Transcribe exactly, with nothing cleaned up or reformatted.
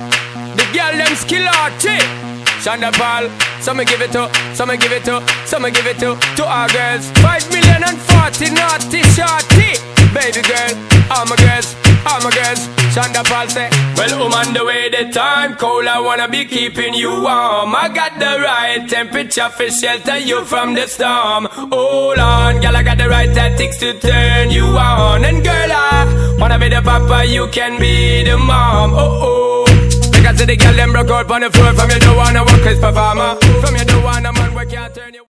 The girl them skill arty. Shonda Paul, some me give it to, some me give it to, some me give it to, to our girls. Five million and forty naughty shorty. Baby girl, all my girls, all my girls. Shonda Paul say, well, I'm on the way, the time cold, I wanna be keeping you warm. I got the right temperature for shelter you from the storm. Hold on, girl, I got the right tactics to turn you on. And girl, I wanna be the papa, you can be the mom. Oh oh, because the girl them broke out on the floor. From you don't wanna work as performer. From you don't wanna man, we can't turn you.